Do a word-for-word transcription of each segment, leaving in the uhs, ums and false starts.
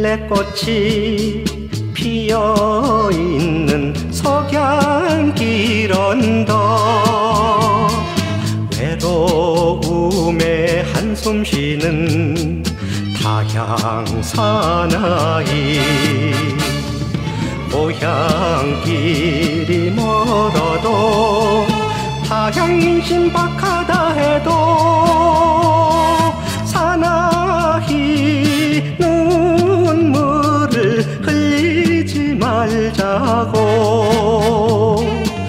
들레꽃이 피어있는 석양길 언덕 외로움에 한숨 쉬는 타향 사나이 고향길이 멀어도 타향이 신박하다 해도 사나이 눈물을 흘리지 말자고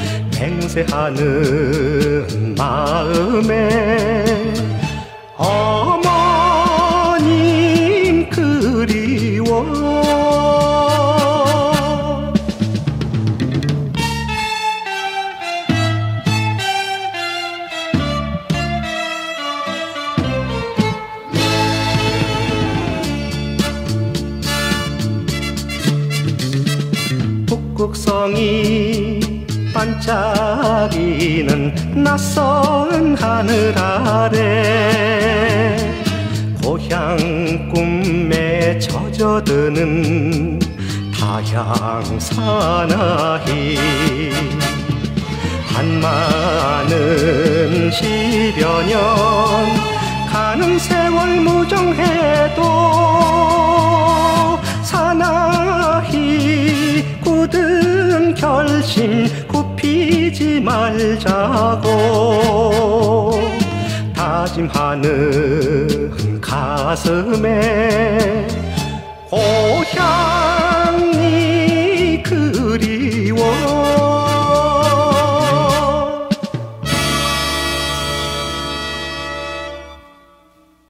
맹세하는 마음에 어머님 그리워. 북극성이 반짝이는 낯선 하늘 아래 고향 꿈에 젖어드는 타향 사나이 한많은 십여 년 가는 세월 무정해도 사나이 굳은 결심 굽히지 말자고 다짐하는 가슴에 고향